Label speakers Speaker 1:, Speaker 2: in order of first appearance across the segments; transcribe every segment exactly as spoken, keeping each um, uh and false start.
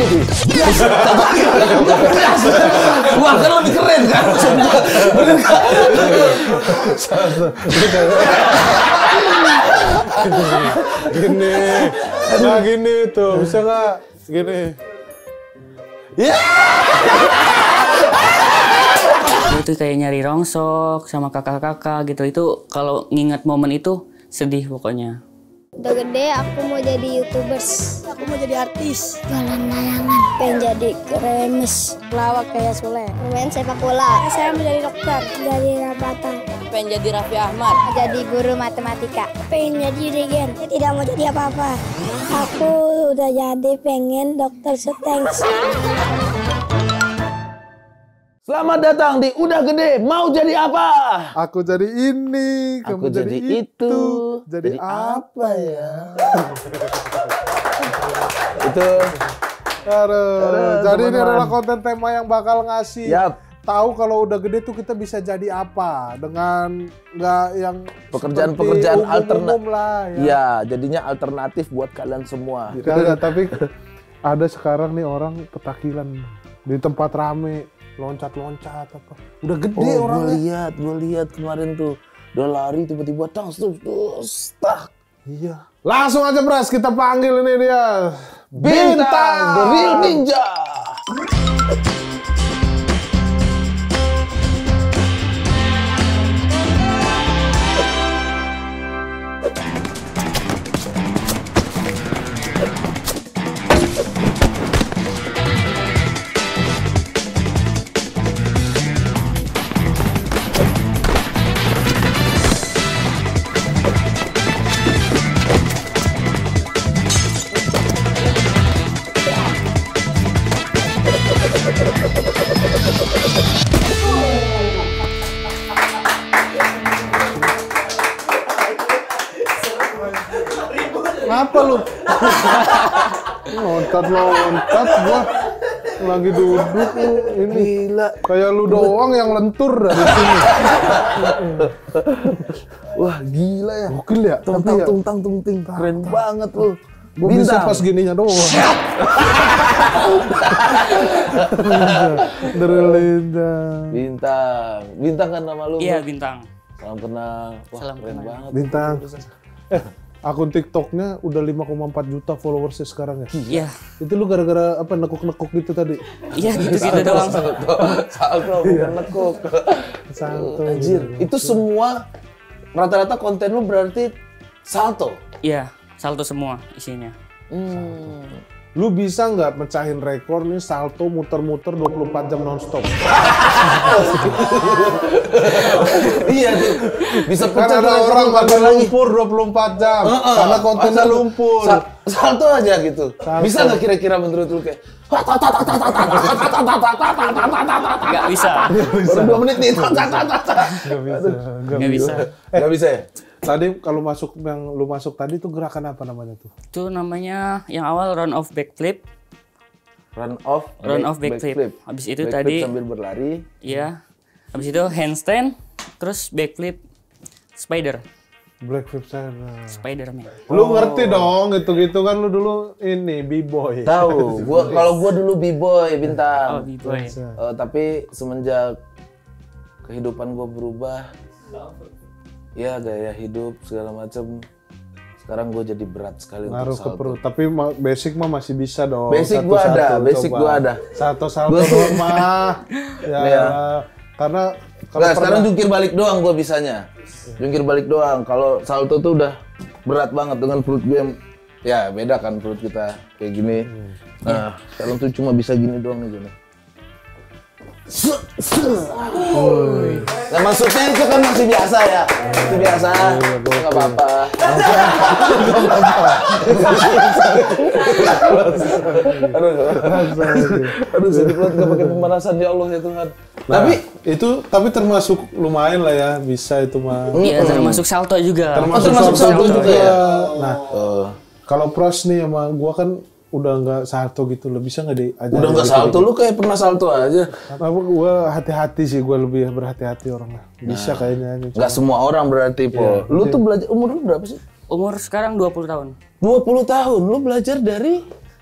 Speaker 1: tuh. Wah, kan lebih keren kan? Bener nggak?
Speaker 2: Gini, nah gini tuh, bisa nggak? Gini.
Speaker 1: Ya.
Speaker 3: Itu kayak nyari rongsok sama kakak-kakak gitu. Itu kalau nginget momen itu sedih pokoknya.
Speaker 4: Udah gede aku mau jadi YouTubers. Aku mau jadi artis. Jualan layangan. Pengen jadi kremis. Pelawak kayak Sule. Main sepak bola. Saya mau jadi dokter. Jadi rabatan.
Speaker 5: Pengen jadi Raffi Ahmad.
Speaker 4: Jadi guru matematika. Pengen jadi regen. Saya tidak mau jadi apa-apa. Aku udah jadi pengen dokter Sutengs.
Speaker 1: Selamat datang di Udah Gede, mau jadi apa?
Speaker 2: Aku jadi ini,
Speaker 1: Aku
Speaker 2: kamu jadi,
Speaker 1: jadi
Speaker 2: itu.
Speaker 1: itu.
Speaker 2: Jadi,
Speaker 1: Jadi
Speaker 2: apa ya?
Speaker 1: Itu.
Speaker 2: Aduh, jadi ini
Speaker 1: teman-teman.
Speaker 2: adalah konten tema yang bakal ngasih
Speaker 1: Yap.
Speaker 2: tahu kalau udah gede tuh kita bisa jadi apa dengan nggak yang
Speaker 1: Pekerjaan-pekerjaan
Speaker 2: seperti
Speaker 1: alternatif
Speaker 2: umum-umum lah ya.
Speaker 1: Ya, jadinya alternatif buat kalian semua.
Speaker 2: Kagak, tapi ada sekarang nih orang petakilan di tempat rame loncat-loncat apa. Udah gede
Speaker 1: Oh, gue
Speaker 2: orangnya.
Speaker 1: lihat, gue lihat kemarin tuh. Udah lari tiba-tiba tang terus terus tak.
Speaker 2: Iya. Langsung aja Bras, kita panggil ini dia.
Speaker 1: Bintang The Real Ninja.
Speaker 2: Ngapa lu? Loncat-loncat gua lagi duduk lu ini.
Speaker 1: Gila.
Speaker 2: Kayak lu doang yang lentur dari sini.
Speaker 1: Wah, gila ya.
Speaker 2: Gokil ya,
Speaker 1: Tung
Speaker 2: tapi
Speaker 1: tang
Speaker 2: ya.
Speaker 1: tung tang tung ting. Keren banget lu.
Speaker 2: Gua bisa pas gininya doang. Derlinda.
Speaker 1: Bintang. Bintang kan nama lu?
Speaker 3: Iya,
Speaker 1: Bro?
Speaker 3: Bintang.
Speaker 1: Salam kenal. Wah,
Speaker 3: Salam
Speaker 1: keren
Speaker 3: kenal.
Speaker 1: banget.
Speaker 2: Bintang. Eh, akun TikToknya udah lima koma empat juta followersnya sekarang ya?
Speaker 3: Iya.
Speaker 2: Itu lu gara-gara apa nekuk-nekuk gitu tadi?
Speaker 3: Iya, gitu-gitu doang.
Speaker 1: Salto bukan nekuk.
Speaker 2: Salto.
Speaker 1: Anjir, itu semua rata-rata konten lu berarti salto.
Speaker 3: Iya, salto semua isinya.
Speaker 1: Hmm.
Speaker 2: Lu bisa nggak mecahin rekor nih salto muter-muter dua puluh empat jam nonstop?
Speaker 1: Iya tuh. Bisa
Speaker 2: Kan
Speaker 1: pecah
Speaker 2: ada
Speaker 1: tuh,
Speaker 2: orang
Speaker 1: lempar
Speaker 2: pada
Speaker 1: lagi.
Speaker 2: lumpur dua puluh empat jam
Speaker 1: Heeh.
Speaker 2: karena kontennya
Speaker 1: Masa lu
Speaker 2: lumpur.
Speaker 1: sa- salto aja gitu.
Speaker 2: Salto.
Speaker 1: Bisa nggak kira-kira menurut lu kayak
Speaker 3: Nggak bisa.
Speaker 1: baru dua menit nih.
Speaker 2: Nggak bisa.
Speaker 3: Nggak bisa.
Speaker 1: Nggak bisa ya?
Speaker 2: Tadi kalau masuk yang lu masuk tadi tuh gerakan apa namanya tuh?
Speaker 3: Itu namanya yang awal run off backflip.
Speaker 1: Run off,
Speaker 3: Run
Speaker 1: back-
Speaker 3: off backflip. Habis itu
Speaker 1: Backflip
Speaker 3: tadi
Speaker 1: sambil berlari.
Speaker 3: iya. Habis itu handstand, terus backflip spider.
Speaker 2: Black Flip sana.
Speaker 3: Spiderman.
Speaker 2: Lu ngerti dong, gitu-gitu kan lu dulu ini b-boy.
Speaker 1: Tahu, gua kalau gua dulu b-boy Bintang.
Speaker 3: Oh, b-boy.
Speaker 1: Eh, tapi semenjak kehidupan gua berubah, ya gaya hidup segala macam. Sekarang gue jadi berat sekali
Speaker 2: Ngaruh
Speaker 1: untuk
Speaker 2: ke
Speaker 1: salto.
Speaker 2: perut, tapi ma- basic mah masih bisa dong.
Speaker 1: Basic gua ada,
Speaker 2: Satu-satu,
Speaker 1: basic
Speaker 2: coba.
Speaker 1: gua ada.
Speaker 2: Satu-satu
Speaker 1: Gua-
Speaker 2: doang mah. Ya,
Speaker 1: Iya.
Speaker 2: karena kalau
Speaker 1: Nggak, sekarang
Speaker 2: pernah-
Speaker 1: jungkir balik doang gue bisanya. Jungkir balik doang. Kalau salto tuh udah berat banget dengan perut gue yang ya beda kan perut kita kayak gini. Nah, sekarang tuh cuma bisa gini doang nih gini. Nah, maksudnya itu kan masih biasa ya. Itu biasa. Enggak apa-apa. Aduh, aduh, sedih banget nggak pakai pemanasan ya Allah ya Tuhan.
Speaker 2: Nah,
Speaker 1: Tapi
Speaker 2: itu tapi termasuk lumayan lah ya, bisa itu mah.
Speaker 3: Iya, termasuk salto juga.
Speaker 2: Termasuk,
Speaker 1: termasuk
Speaker 2: salto
Speaker 1: salto juga ya?
Speaker 2: Nah,
Speaker 1: eh,
Speaker 2: kalau pros nih sama gua kan udah nggak salto gitu loh, bisa nggak diajarin?
Speaker 1: udah nggak
Speaker 2: gitu?
Speaker 1: salto, lu kayak pernah salto aja.
Speaker 2: Apa gua hati-hati sih, gua lebih berhati-hati orangnya. Bisa kayaknya.
Speaker 1: Nggak semua orang berarti, Po. Lu tuh belajar, umur lu berapa sih?
Speaker 3: Umur sekarang dua puluh tahun.
Speaker 1: dua puluh tahun, lu belajar dari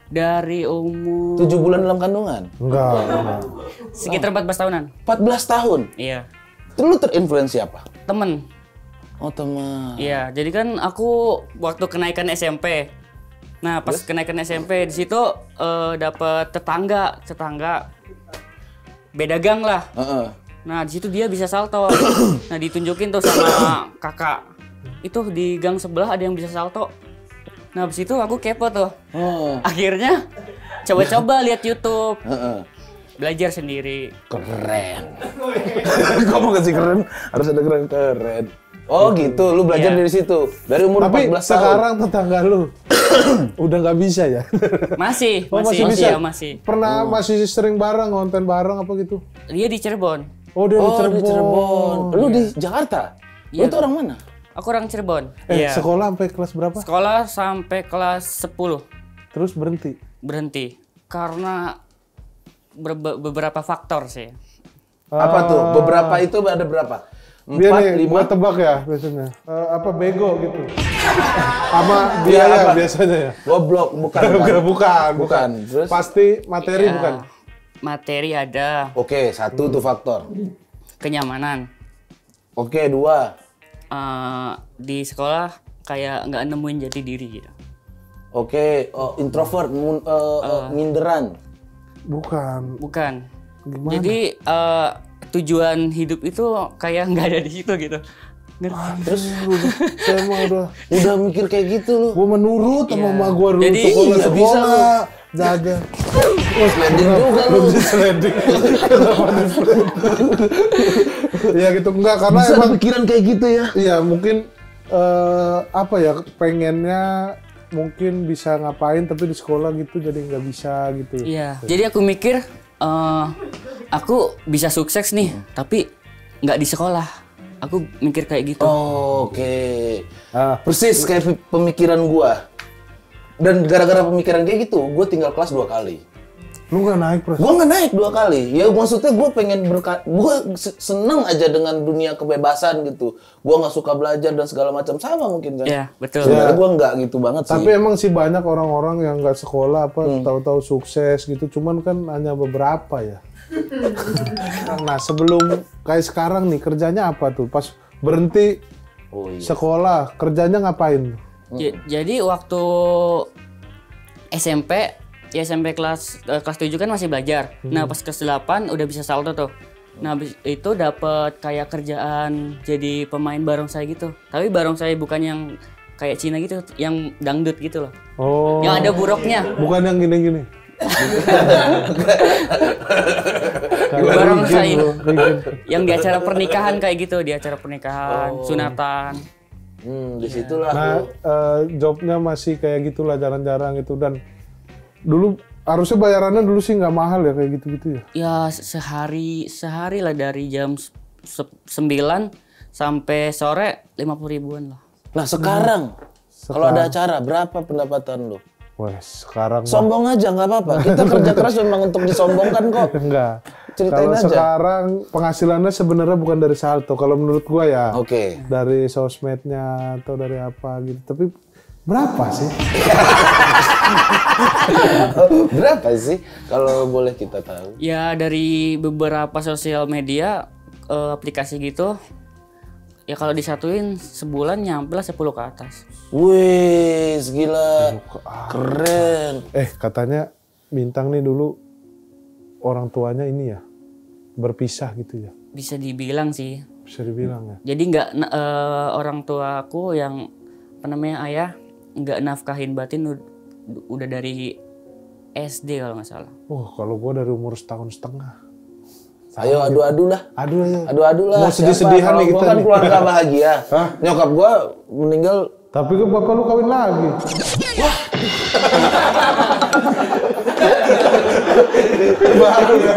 Speaker 3: Dari umur
Speaker 1: Tujuh bulan dalam kandungan?
Speaker 2: Enggak, enggak.
Speaker 3: sekitar empat belas tahunan.
Speaker 1: empat belas tahun?
Speaker 3: Iya.
Speaker 1: Terus lu terinfluensi apa?
Speaker 3: Temen.
Speaker 1: Oh teman.
Speaker 3: Iya, jadi kan aku waktu kenaikan S M P. Nah, pas kenaikan S M P di situ uh, dapat tetangga, tetangga beda gang lah.
Speaker 1: Heeh.
Speaker 3: Nah, di situ dia bisa salto. Nah, ditunjukin tuh sama kakak. Itu di gang sebelah ada yang bisa salto. Nah, habis itu aku kepo tuh.
Speaker 1: Oh.
Speaker 3: Akhirnya coba-coba lihat YouTube.
Speaker 1: Heeh.
Speaker 3: Belajar sendiri.
Speaker 1: Keren. Kamu kasih keren, harus ada keren keren. Oh gitu, lu belajar
Speaker 3: Iya.
Speaker 1: dari situ. Dari umur
Speaker 2: Tapi
Speaker 1: empat belas
Speaker 2: sekarang
Speaker 1: tahun.
Speaker 2: tetangga lu udah nggak bisa ya?
Speaker 3: Masih,
Speaker 2: Oh,
Speaker 3: masih,
Speaker 2: masih bisa?
Speaker 3: iya, masih.
Speaker 2: Pernah masih sering bareng, ngonten bareng apa gitu?
Speaker 3: Dia di Cirebon.
Speaker 2: Oh, dia di
Speaker 1: Oh,
Speaker 2: Cirebon.
Speaker 1: di Cirebon. Lu di Jakarta? Lu
Speaker 3: Iya.
Speaker 1: itu orang mana?
Speaker 3: Aku orang Cirebon.
Speaker 2: Eh,
Speaker 3: Iya.
Speaker 2: sekolah sampai kelas berapa?
Speaker 3: Sekolah sampai kelas sepuluh.
Speaker 2: Terus berhenti.
Speaker 3: Berhenti karena berbe- beberapa faktor sih.
Speaker 1: Apa tuh? Beberapa itu ada berapa?
Speaker 2: Dia
Speaker 1: Empat,
Speaker 2: nih,
Speaker 1: lima?
Speaker 2: gua tebak ya biasanya. Eh, apa bego gitu. Sama
Speaker 1: Iya,
Speaker 2: biaya
Speaker 1: apa?
Speaker 2: biasanya ya.
Speaker 1: Goblok, bukan.
Speaker 2: Bukan,
Speaker 1: bukan.
Speaker 2: bukan,
Speaker 1: Bukan. Terus?
Speaker 2: Pasti materi
Speaker 3: Ya,
Speaker 2: bukan.
Speaker 3: Materi ada,
Speaker 1: Oke, satu tuh faktor.
Speaker 3: kenyamanan.
Speaker 1: Oke, dua.
Speaker 3: Eh, di sekolah kayak nggak nemuin jati diri gitu.
Speaker 1: Oke, oh, introvert, mun- eh, eh, minderan.
Speaker 2: Bukan.
Speaker 3: Bukan.
Speaker 2: Gimana?
Speaker 3: Jadi eh, tujuan hidup itu kayak nggak ada di situ gitu. Ngerti?
Speaker 1: Terus
Speaker 2: Saya mah udah
Speaker 1: udah mikir kayak gitu lu.
Speaker 2: gua menurut sama
Speaker 3: Iya.
Speaker 2: emak gua dulu
Speaker 3: Jadi,
Speaker 2: sekolah
Speaker 1: iya, bisa
Speaker 2: sekolah jaga.
Speaker 1: Oh, sliding juga lu.
Speaker 2: Belum di sliding. Kenapa di sliding? Iya gitu enggak karena
Speaker 1: Bisa
Speaker 2: emang
Speaker 1: pikiran kayak gitu ya.
Speaker 2: iya mungkin eh, apa ya pengennya mungkin bisa ngapain tapi di sekolah gitu jadi nggak bisa gitu.
Speaker 3: Iya. Jadi aku mikir eh, aku bisa sukses nih, tapi nggak di sekolah. Aku mikir kayak gitu.
Speaker 1: Oh, Oke.
Speaker 2: Ah,
Speaker 1: Persis kayak pi- pemikiran gua. Dan gara-gara pemikiran kayak gitu, gua tinggal kelas dua kali.
Speaker 2: lu nggak naik Pras?
Speaker 1: Gua nggak naik dua kali. Ya maksudnya gua pengen berka gua se- seneng aja dengan dunia kebebasan gitu. Gua nggak suka belajar dan segala macam sama mungkin kan.
Speaker 3: Iya, betul.
Speaker 1: Sebenarnya gua nggak gitu banget sih.
Speaker 2: Tapi emang sih banyak orang-orang yang nggak sekolah apa tahu-tahu sukses gitu. Cuman kan hanya beberapa ya. Nah sebelum kayak sekarang nih kerjanya apa tuh? Pas berhenti
Speaker 1: Oh iya.
Speaker 2: sekolah kerjanya ngapain?
Speaker 3: Ja- Jadi waktu S M P, ya S M P kelas eh, kelas tujuh kan masih belajar. Nah, pas kelas delapan udah bisa salto tuh. Nah, habis itu dapat kayak kerjaan jadi pemain barongsai gitu. Tapi barongsai bukan yang kayak Cina gitu, yang dangdut gitu loh.
Speaker 2: Oh,
Speaker 3: Yang ada buruknya.
Speaker 2: bukan yang gini-gini.
Speaker 3: Barongsai.
Speaker 2: Bro, bikin.
Speaker 3: Yang di acara pernikahan kayak gitu, di acara pernikahan, sunatan.
Speaker 1: Hmm, disitulah
Speaker 2: Nah,
Speaker 1: lu.
Speaker 2: eh, jobnya masih kayak gitulah jarang-jarang itu dan dulu harusnya bayarannya dulu sih nggak mahal ya kayak gitu-gitu ya.
Speaker 3: Ya sehari sehari lah dari jam se- sembilan sampai sore lima puluh ribuan lah.
Speaker 1: Nah sekarang, kalau ada acara berapa pendapatan lu?
Speaker 2: Wes, sekarang mah-
Speaker 1: Sombong aja nggak apa-apa. Kita kerja keras memang untuk disombongkan kok.
Speaker 2: enggak.
Speaker 1: Ceritain
Speaker 2: Kalau
Speaker 1: aja.
Speaker 2: sekarang penghasilannya sebenarnya bukan dari salto. Kalau menurut gua ya
Speaker 1: Oke.
Speaker 2: dari sosmednya atau dari apa gitu. Tapi berapa sih?
Speaker 1: Berapa sih kalau boleh kita tahu?
Speaker 3: Ya dari beberapa sosial media eh, aplikasi gitu. Ya kalau disatuin sebulan nyampe lah sepuluh ke atas.
Speaker 1: Wih, gila. Keren.
Speaker 2: Eh, katanya Bintang nih dulu orang tuanya ini ya berpisah gitu ya.
Speaker 3: Bisa dibilang sih.
Speaker 2: Bisa dibilang ya.
Speaker 3: Jadi nggak na- eh, orang tua aku yang apa namanya ayah nggak nafkahin batin ud- udah dari S D kalau nggak salah.
Speaker 2: Oh, kalau gua dari umur setahun setengah.
Speaker 1: Ayo adu-adu lah.
Speaker 2: Aduh ya.
Speaker 1: Adu-adu lah.
Speaker 2: Mau
Speaker 1: Siapa?
Speaker 2: sedih-sedihan
Speaker 1: Kalau
Speaker 2: nih
Speaker 1: gua
Speaker 2: kita
Speaker 1: kan
Speaker 2: nih.
Speaker 1: keluarga bahagia.
Speaker 2: Hah?
Speaker 1: Nyokap gua meninggal.
Speaker 2: Tapi kan bapak lu kawin lagi. Baru ya.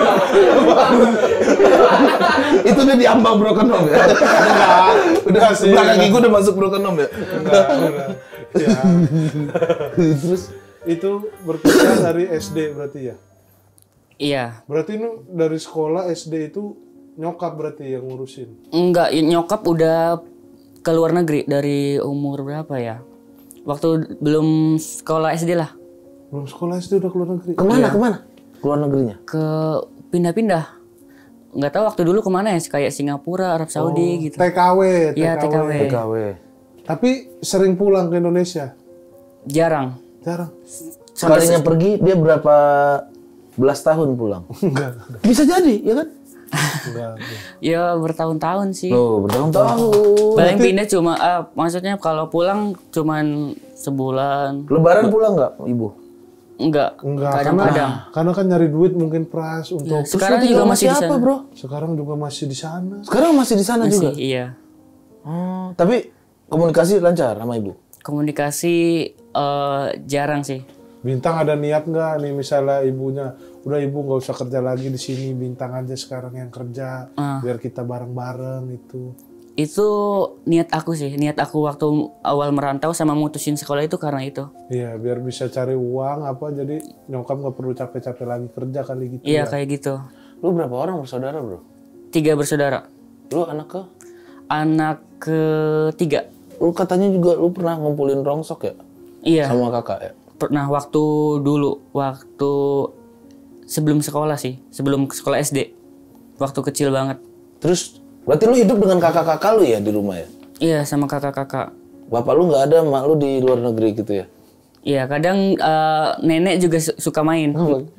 Speaker 1: Itu udah diambang broken home ya?
Speaker 2: Enggak.
Speaker 1: Udah
Speaker 2: Enggak sih.
Speaker 1: sebelah kaki gua udah masuk broken home ya?
Speaker 2: Enggak, enggak. Ya.
Speaker 1: Terus
Speaker 2: Itu berpisah dari S D berarti ya?
Speaker 3: Iya.
Speaker 2: Berarti lu dari sekolah S D itu nyokap berarti yang ngurusin?
Speaker 3: Enggak, nyokap udah ke luar negeri dari umur berapa ya? Waktu belum sekolah S D lah.
Speaker 2: Belum sekolah S D udah keluar negeri.
Speaker 1: Kemana?
Speaker 3: Iya.
Speaker 1: Kemana? Keluar negerinya?
Speaker 3: Ke pindah-pindah. Nggak tahu waktu dulu kemana ya, kayak Singapura, Arab Saudi gitu.
Speaker 2: T K W,
Speaker 3: Iya, T K W.
Speaker 1: T K W.
Speaker 2: Tapi sering pulang ke Indonesia?
Speaker 3: Jarang.
Speaker 2: Jarang.
Speaker 1: Sekalinya pergi dia berapa belas tahun pulang?
Speaker 2: Enggak.
Speaker 1: Bisa jadi, ya kan?
Speaker 2: Enggak.
Speaker 3: Ya bertahun-tahun sih.
Speaker 1: Loh, bertahun-tahun.
Speaker 3: Paling pindah cuma, ah, maksudnya kalau pulang cuman sebulan.
Speaker 1: Lebaran pulang nggak, Ibu?
Speaker 3: Enggak.
Speaker 2: Enggak, karena,
Speaker 3: Kadang-kadang.
Speaker 2: karena kan nyari duit mungkin Pras untuk...
Speaker 3: Ya, sekarang juga masih di sana.
Speaker 1: Bro?
Speaker 2: Sekarang juga masih di sana.
Speaker 1: Sekarang masih di sana juga?
Speaker 3: Masih, iya.
Speaker 1: Oh, tapi komunikasi lancar sama Ibu?
Speaker 3: Komunikasi eh, jarang sih.
Speaker 2: Bintang ada niat nggak nih misalnya ibunya, udah ibu nggak usah kerja lagi di sini, Bintang aja sekarang yang kerja,
Speaker 3: Ah.
Speaker 2: biar kita bareng-bareng itu.
Speaker 3: Itu niat aku sih, niat aku waktu awal merantau sama mutusin sekolah itu karena itu.
Speaker 2: Iya, biar bisa cari uang apa, jadi nyokap nggak perlu capek-capek lagi kerja kali gitu.
Speaker 3: Iya
Speaker 2: ya.
Speaker 3: kayak gitu.
Speaker 1: Lu berapa orang bersaudara, Bro?
Speaker 3: Tiga bersaudara.
Speaker 1: Lu anak ke?
Speaker 3: Anak ketiga.
Speaker 1: Lu katanya juga lu pernah ngumpulin rongsok ya?
Speaker 3: Iya.
Speaker 1: Sama kakak ya?
Speaker 3: Pernah waktu dulu, waktu sebelum sekolah sih, sebelum sekolah S D. Waktu kecil banget.
Speaker 1: Terus, berarti lu hidup dengan kakak-kakak lu ya di rumah ya?
Speaker 3: Iya, sama kakak-kakak.
Speaker 1: Bapak lu nggak ada, mak lu di luar negeri gitu ya?
Speaker 3: Iya, kadang eh, nenek juga su- suka main.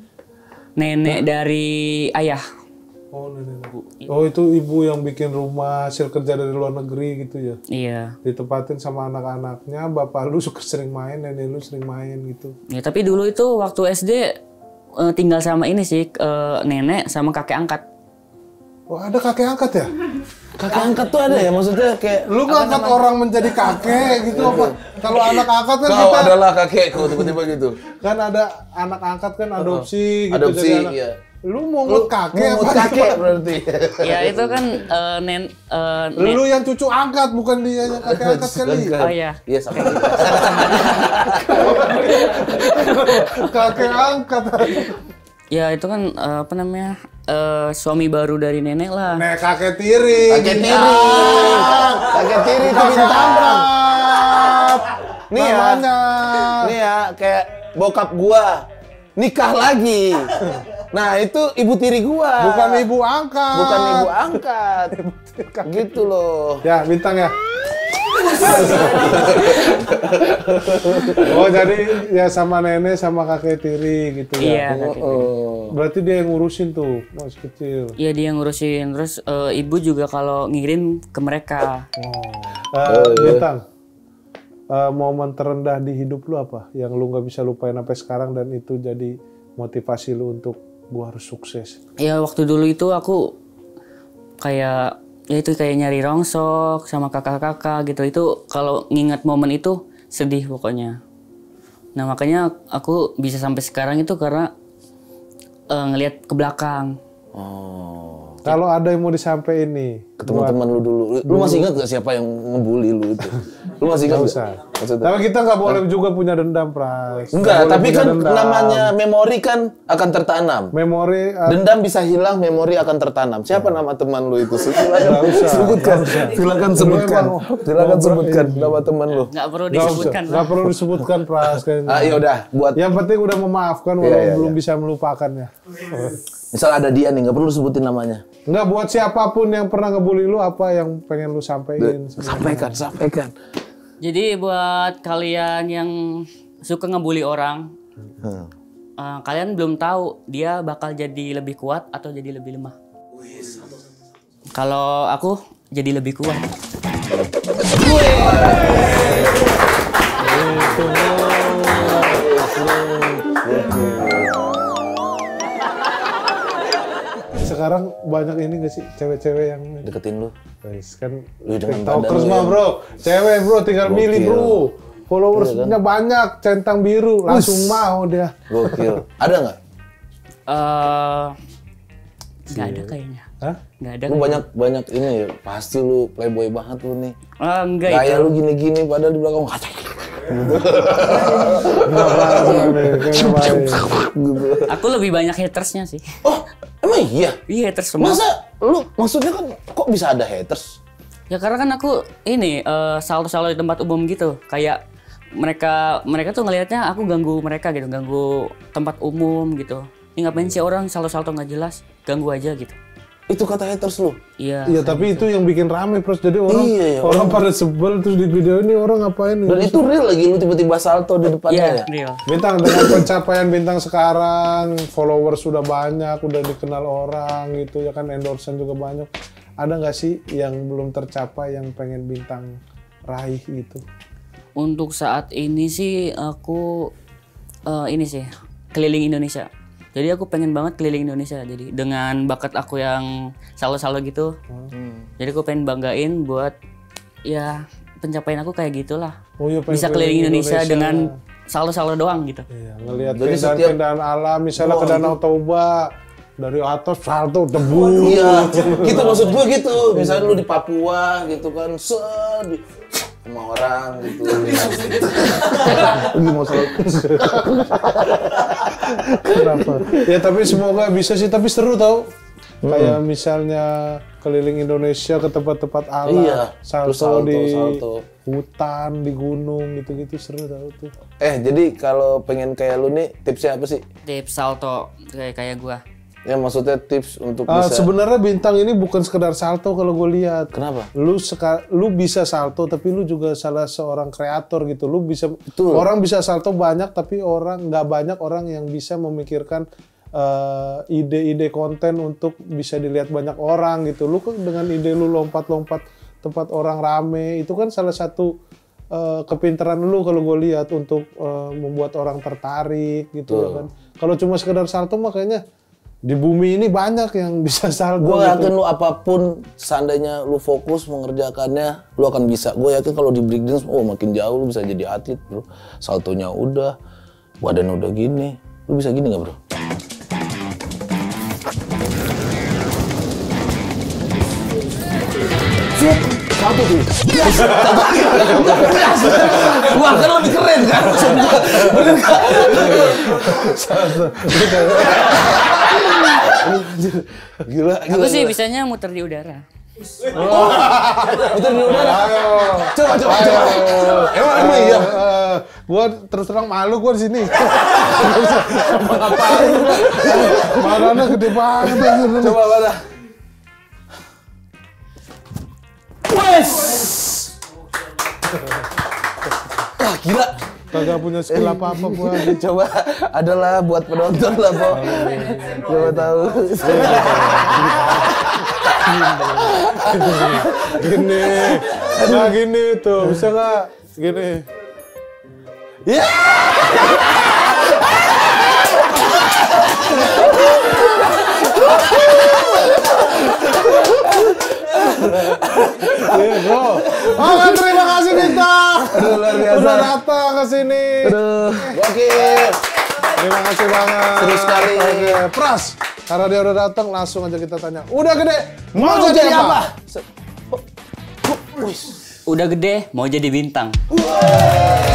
Speaker 3: Nenek dari ayah.
Speaker 2: Oh, nenek. Oh, itu ibu yang bikin rumah hasil kerja dari luar negeri gitu ya?
Speaker 3: Iya.
Speaker 2: Ditempatin sama anak-anaknya, bapak lu suka sering main, nenek lu sering main gitu.
Speaker 3: Ya, tapi dulu itu waktu S D eh, tinggal sama ini sih, eh, nenek sama kakek angkat.
Speaker 2: Oh, ada kakek angkat ya?
Speaker 1: Kakak angkat tuh ada ya? Maksudnya kayak...
Speaker 2: Lu ngangkat orang menjadi kakek gitu apa? Kalau anak angkat kan
Speaker 1: Kau
Speaker 2: kita
Speaker 1: adalah kakekku, tiba-tiba gitu.
Speaker 2: kan ada anak angkat kan adopsi gitu
Speaker 1: Adopsi,
Speaker 2: jadi anak.
Speaker 1: iya.
Speaker 2: Lu mau ngut kakek
Speaker 1: Mau
Speaker 2: apa?
Speaker 1: kakek berarti.
Speaker 3: Ya itu kan eh, nen, eh, nen-
Speaker 2: Lu yang cucu angkat bukan dia yang kakek angkat kali.
Speaker 3: Oh iya.
Speaker 1: Iya, sama.
Speaker 2: Kakek angkat.
Speaker 3: Ya itu kan eh, apa namanya eh, suami baru dari nenek lah.
Speaker 2: Nek kakek tiri.
Speaker 1: Kakek tiri. Kakek tiri itu
Speaker 2: Kakek
Speaker 1: bintang.
Speaker 2: angkat.
Speaker 1: Nih ya.
Speaker 2: Namanya.
Speaker 1: Nih ya, kayak bokap gua nikah lagi. Nah, itu ibu tiri gua.
Speaker 2: Bukan ibu angkat.
Speaker 1: Bukan ibu angkat. Gitu loh.
Speaker 2: Ya, Bintang ya. Oh, jadi ya sama nenek sama kakek tiri gitu ya.
Speaker 3: Iya. kakek.
Speaker 1: Oh.
Speaker 2: Berarti dia yang ngurusin tuh masih kecil.
Speaker 3: Iya dia yang ngurusin. Terus eh, ibu juga kalau ngirim ke mereka.
Speaker 2: Oh. Eh, Bintang, eh, momen terendah di hidup lu apa? Yang lu nggak bisa lupain sampai sekarang dan itu jadi motivasi lu untuk gua harus sukses.
Speaker 3: Ya waktu dulu itu aku kayak ya itu kayak nyari rongsok sama kakak-kakak gitu. Itu kalau nginget momen itu sedih pokoknya. Nah makanya aku bisa sampai sekarang itu karena eh, ngelihat ke belakang.
Speaker 1: Oh.
Speaker 2: Kalau ada yang mau disampaikan nih,
Speaker 1: Ke teman-teman lu dulu. Lu, lu masih ingat gak siapa yang ngebully lu itu? Lu masih ingat
Speaker 2: nggak
Speaker 1: gak?
Speaker 2: usah.
Speaker 1: Maksudnya?
Speaker 2: Tapi kita nggak boleh juga punya dendam, Pras. Nggak
Speaker 1: Enggak,
Speaker 2: boleh
Speaker 1: tapi
Speaker 2: punya
Speaker 1: kan
Speaker 2: dendam.
Speaker 1: namanya memori kan akan tertanam.
Speaker 2: memori. uh,
Speaker 1: Dendam bisa hilang, memori akan tertanam. Siapa nama teman lu itu? Silakan
Speaker 2: Nggak usah,
Speaker 1: sebutkan.
Speaker 2: nggak usah.
Speaker 1: Silakan sebutkan.
Speaker 2: emang
Speaker 1: Silakan
Speaker 2: ngobrol
Speaker 1: sebutkan
Speaker 2: ini.
Speaker 1: nama teman lu.
Speaker 3: Nggak perlu
Speaker 2: nggak usah,
Speaker 3: disebutkan
Speaker 2: nggak perlu disebutkan, Pras. kayaknya.
Speaker 1: Ah, ya udah, buat
Speaker 2: Yang penting udah memaafkan
Speaker 1: Iya,
Speaker 2: walau
Speaker 1: iya,
Speaker 2: belum
Speaker 1: iya.
Speaker 2: bisa melupakannya.
Speaker 1: misal ada dia nih, nggak perlu sebutin namanya.
Speaker 2: Nggak, buat siapapun yang pernah ngebully lu, apa yang pengen lu sampaikan?
Speaker 1: Sampaikan, sampaikan.
Speaker 3: Jadi buat kalian yang suka ngebully orang,
Speaker 1: Hmm.
Speaker 3: eh, kalian belum tahu dia bakal jadi lebih kuat atau jadi lebih lemah. Kalau aku jadi lebih kuat.
Speaker 2: Sekarang banyak ini nggak sih cewek-cewek yang
Speaker 1: Deketin lu.
Speaker 2: guys kan
Speaker 1: Lu dengan
Speaker 2: tiktokers
Speaker 1: badan lu
Speaker 2: mah
Speaker 1: yang-
Speaker 2: bro, cewek bro tinggal
Speaker 1: Gokil.
Speaker 2: milih bro, followersnya banyak, centang biru langsung mau dia.
Speaker 1: Gokil. Ada nggak?
Speaker 3: Eh, nggak ada kayaknya.
Speaker 2: Hah?
Speaker 3: Nggak ada.
Speaker 1: Lu banyak banyak ini ya. Pasti lu playboy banget lu nih.
Speaker 3: Eh, enggak itu.
Speaker 1: Gaya lu gini-gini padahal di belakang
Speaker 2: Nggak pernah deh, kayaknya baik.
Speaker 1: gitu.
Speaker 3: Aku lebih banyak hatersnya sih.
Speaker 1: Oh, emang iya?
Speaker 3: Iya haters semua.
Speaker 1: Masa lu maksudnya kan kok bisa ada haters?
Speaker 3: Ya karena kan aku ini eh, salto-salto di tempat umum gitu. Kayak mereka mereka tuh ngelihatnya aku ganggu mereka gitu, ganggu tempat umum gitu. Ini ngapain sih orang salto-salto nggak jelas, ganggu aja gitu.
Speaker 1: Itu kata haters lu?
Speaker 3: Iya.
Speaker 2: Iya, tapi itu yang bikin rame, Pros. Jadi orang
Speaker 1: Iya, ya,
Speaker 2: orang pada sebel terus di video ini orang ngapain?
Speaker 1: Dan itu real lagi lu tiba-tiba salto di depannya
Speaker 3: Iya,
Speaker 1: ya?
Speaker 3: real.
Speaker 2: Bintang, dengan pencapaian Bintang sekarang, followers sudah banyak, udah dikenal orang gitu ya kan, endorsean juga banyak. Ada nggak sih yang belum tercapai yang pengen Bintang raih gitu?
Speaker 3: Untuk saat ini sih aku eh, ini sih keliling Indonesia. Jadi aku pengen banget keliling Indonesia. Jadi dengan bakat aku yang salo-salo gitu, hmm. jadi aku pengen banggain buat ya pencapaian aku kayak gitulah.
Speaker 2: Oh, iya,
Speaker 3: bisa keliling Indonesia, Indonesia dengan salo-salo doang gitu.
Speaker 2: Iya, ngelihat keindahan-keindahan alam, misalnya ke Danau Toba, dari atas salto debu.
Speaker 1: Iya, gitu maksud gue gitu. Misalnya lu di Papua gitu kan, sedih sama orang gitu. Lagi mau salto.
Speaker 2: Kenapa? Ya tapi semoga bisa sih, tapi seru tau. Hmm. Kayak misalnya keliling Indonesia ke tempat-tempat alam,
Speaker 1: iya,
Speaker 2: salto,
Speaker 1: salto
Speaker 2: di
Speaker 1: salto.
Speaker 2: hutan, di gunung gitu-gitu seru tau tuh.
Speaker 1: Eh, jadi kalau pengen kayak lu nih, tipsnya apa sih?
Speaker 3: Tips salto kayak kayak gua.
Speaker 1: Ya maksudnya tips untuk
Speaker 2: uh,
Speaker 1: bisa.
Speaker 2: Sebenarnya Bintang ini bukan sekedar salto kalau gue lihat.
Speaker 1: Kenapa?
Speaker 2: Lu seka, lu bisa salto tapi lu juga salah seorang kreator gitu. Lu bisa.
Speaker 1: Betul.
Speaker 2: Orang bisa salto banyak tapi orang nggak banyak orang yang bisa memikirkan uh, ide-ide konten untuk bisa dilihat banyak orang gitu. Lu kan dengan ide lu lompat-lompat tempat orang rame itu kan salah satu uh, kepintaran lu kalau gue lihat untuk uh, membuat orang tertarik gitu ya kan. Kalau cuma sekedar salto makanya di bumi ini banyak yang bisa salto.
Speaker 1: Gue yakin
Speaker 2: gitu.
Speaker 1: lu apapun, seandainya lu fokus mengerjakannya, lu akan bisa. Gue yakin kalau di breakdance, oh makin jauh lu bisa jadi atlet bro. Saltonya udah, badan udah gini, lu bisa gini nggak bro? Sip, salto tuh. Wah kan lebih keren kan? Bener nggak?
Speaker 2: Salto.
Speaker 1: Gila, gila.
Speaker 3: Aku sih bisanya muter di udara.
Speaker 1: Oh, muter di udara.
Speaker 2: Ayo.
Speaker 1: Coba, coba, coba. Emang emang iya.
Speaker 2: Uh, gua terus terang malu gua di sini.
Speaker 1: Ngapain?
Speaker 2: Badannya gede banget.
Speaker 1: Coba mana? Wes. Wah, gila.
Speaker 2: Kagak punya skill apa-apa gua.
Speaker 1: Coba adalah buat penonton lah, Po. Coba tahu.
Speaker 2: Gini. Nah, gini tuh. Bisa nggak? Gini.
Speaker 1: Ya.
Speaker 2: Iya, bro. Oh, terima kasih Bintang.
Speaker 1: Aduh, luar biasa.
Speaker 2: Udah datang ke sini.
Speaker 1: Aduh, gokil.
Speaker 2: Terima kasih banget.
Speaker 1: Seru sekali.
Speaker 2: Oke, Pras. Karena dia udah datang, langsung aja kita tanya. Udah gede,
Speaker 1: Mau jadi apa?
Speaker 3: Udah gede, mau jadi bintang.
Speaker 1: Wow.